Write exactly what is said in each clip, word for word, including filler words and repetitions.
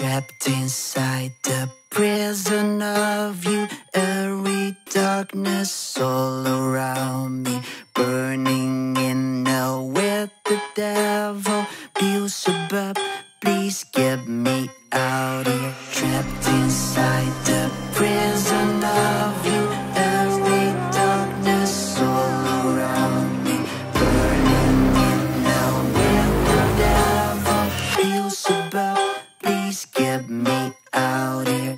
trapped inside the prison of you. Every darkness all around me, burning in hell with the devil. Beelzebub, please get me out here. Trapped inside the prison of you. Every darkness all around me, burning in hell with the devil. Beelzebub, please get me out here.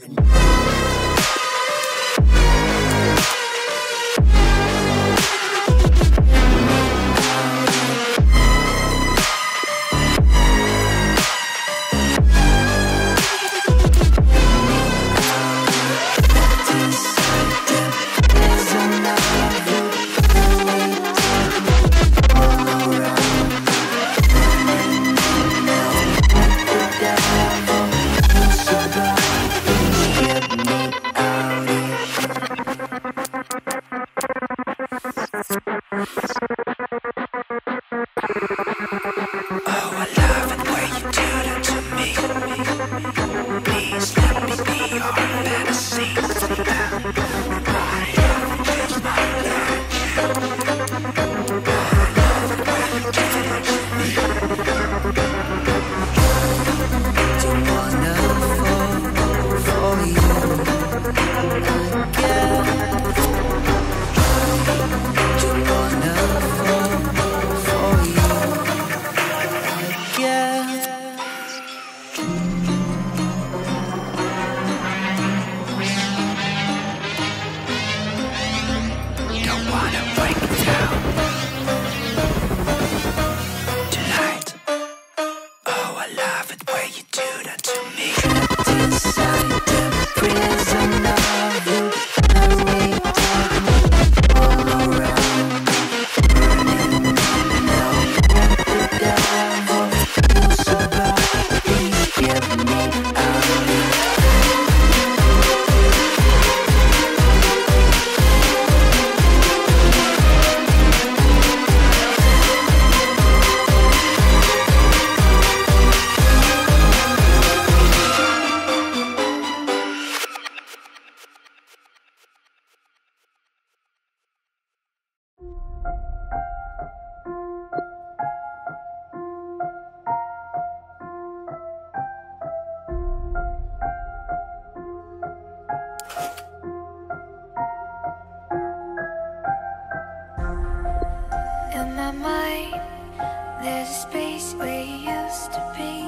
In my mind, there's a space where you used to be.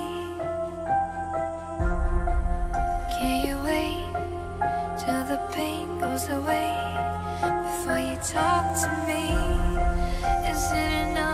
Can you wait till the pain goes away before you talk to me? Is it enough?